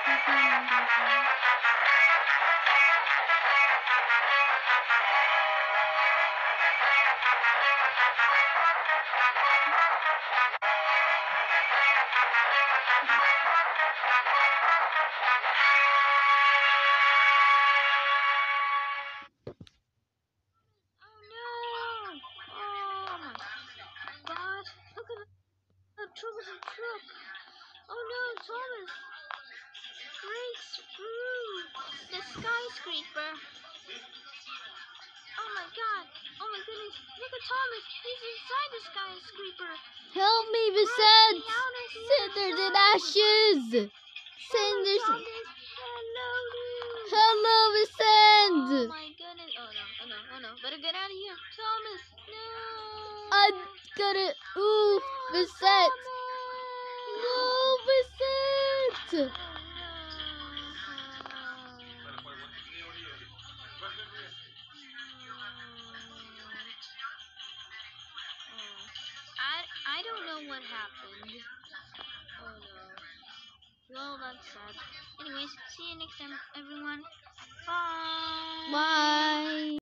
Troublesome truck. Oh no, Thomas breaks through the skyscraper. Oh my god. Oh my goodness. Look at Thomas. He's inside the skyscraper. Help me, Vicente. Cinders and ashes. Cinders. Hello, dude. Hello, Vicente. Oh my goodness. Oh no. Better get out of here. Thomas, no. I'm gonna. Ooh, Vicente. No, Vicente. I don't know what happened. Oh no. Well, that's sad. Anyways, see you next time, everyone. Bye. Bye.